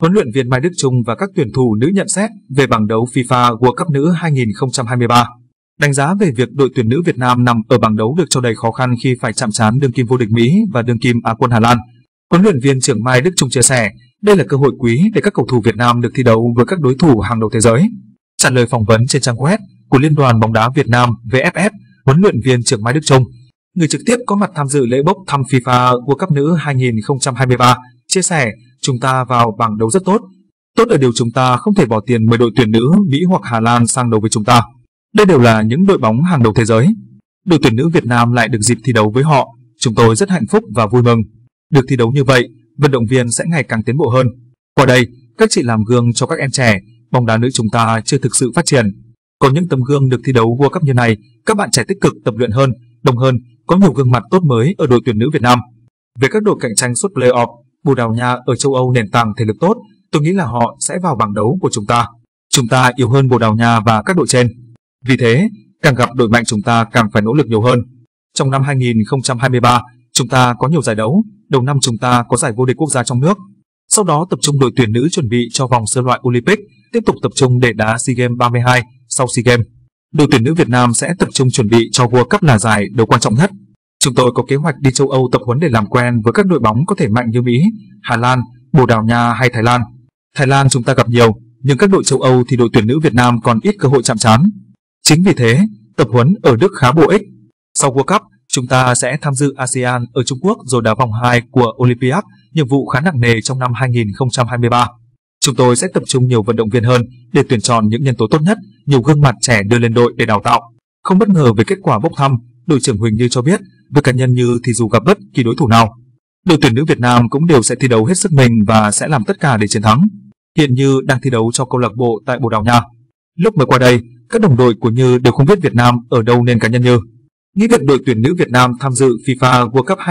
Huấn luyện viên Mai Đức Chung và các tuyển thủ nữ nhận xét về bảng đấu FIFA World Cup nữ 2023. Đánh giá về việc đội tuyển nữ Việt Nam nằm ở bảng đấu được cho đầy khó khăn khi phải chạm trán đương kim vô địch Mỹ và đương kim Á quân Hà Lan. Huấn luyện viên trưởng Mai Đức Chung chia sẻ, đây là cơ hội quý để các cầu thủ Việt Nam được thi đấu với các đối thủ hàng đầu thế giới. Trả lời phỏng vấn trên trang web của Liên đoàn bóng đá Việt Nam VFF, huấn luyện viên trưởng Mai Đức Chung, người trực tiếp có mặt tham dự lễ bốc thăm FIFA World Cup nữ 2023, chia sẻ, chúng ta vào bảng đấu rất tốt. Tốt ở điều chúng ta không thể bỏ tiền mời đội tuyển nữ Mỹ hoặc Hà Lan sang đấu với chúng ta. Đây đều là những đội bóng hàng đầu thế giới. Đội tuyển nữ Việt Nam lại được dịp thi đấu với họ. Chúng tôi rất hạnh phúc và vui mừng. Được thi đấu như vậy, vận động viên sẽ ngày càng tiến bộ hơn. Qua đây, các chị làm gương cho các em trẻ, bóng đá nữ chúng ta chưa thực sự phát triển. Có những tấm gương được thi đấu World Cup như này, các bạn trẻ tích cực tập luyện hơn, đồng hơn, có nhiều gương mặt tốt mới ở đội tuyển nữ Việt Nam. Về các đội cạnh tranh suốt play-off, Bồ Đào Nha ở châu Âu nền tảng thể lực tốt, tôi nghĩ là họ sẽ vào bảng đấu của chúng ta. Chúng ta yếu hơn Bồ Đào Nha và các đội trên. Vì thế, càng gặp đội mạnh chúng ta càng phải nỗ lực nhiều hơn. Trong năm 2023, chúng ta có nhiều giải đấu, đầu năm chúng ta có giải vô địch quốc gia trong nước. Sau đó tập trung đội tuyển nữ chuẩn bị cho vòng sơ loại Olympic, tiếp tục tập trung để đá SEA Games 32 sau SEA Games. Đội tuyển nữ Việt Nam sẽ tập trung chuẩn bị cho World Cup là giải đấu quan trọng nhất. Chúng tôi có kế hoạch đi châu Âu tập huấn để làm quen với các đội bóng có thể mạnh như Mỹ, Hà Lan, Bồ Đào Nha hay Thái Lan. Thái Lan chúng ta gặp nhiều, nhưng các đội châu Âu thì đội tuyển nữ Việt Nam còn ít cơ hội chạm trán. Chính vì thế, tập huấn ở Đức khá bổ ích. Sau World Cup, chúng ta sẽ tham dự ASEAN ở Trung Quốc rồi đá vòng 2 của Olympiad, nhiệm vụ khá nặng nề trong năm 2023. Chúng tôi sẽ tập trung nhiều vận động viên hơn để tuyển chọn những nhân tố tốt nhất, nhiều gương mặt trẻ đưa lên đội để đào tạo. Không bất ngờ về kết quả bốc thăm, đội trưởng Huỳnh Như cho biết, với cá nhân Như thì dù gặp bất kỳ đối thủ nào, đội tuyển nữ Việt Nam cũng đều sẽ thi đấu hết sức mình và sẽ làm tất cả để chiến thắng. Hiện Như đang thi đấu cho câu lạc bộ tại Bồ Đào Nha. Lúc mới qua đây, các đồng đội của Như đều không biết Việt Nam ở đâu nên cá nhân Như nghĩ việc đội tuyển nữ Việt Nam tham dự FIFA World Cup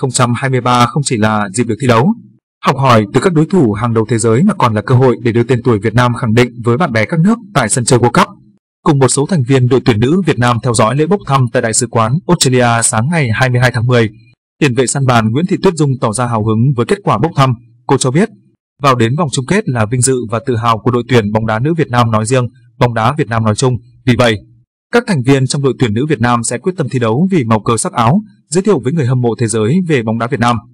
2023 không chỉ là dịp được thi đấu, học hỏi từ các đối thủ hàng đầu thế giới mà còn là cơ hội để đưa tên tuổi Việt Nam khẳng định với bạn bè các nước tại sân chơi World Cup. Cùng một số thành viên đội tuyển nữ Việt Nam theo dõi lễ bốc thăm tại Đại sứ quán Australia sáng ngày 22 tháng 10. Tiền vệ săn bàn Nguyễn Thị Tuyết Dung tỏ ra hào hứng với kết quả bốc thăm. Cô cho biết, vào đến vòng chung kết là vinh dự và tự hào của đội tuyển bóng đá nữ Việt Nam nói riêng, bóng đá Việt Nam nói chung. Vì vậy, các thành viên trong đội tuyển nữ Việt Nam sẽ quyết tâm thi đấu vì màu cờ sắc áo, giới thiệu với người hâm mộ thế giới về bóng đá Việt Nam.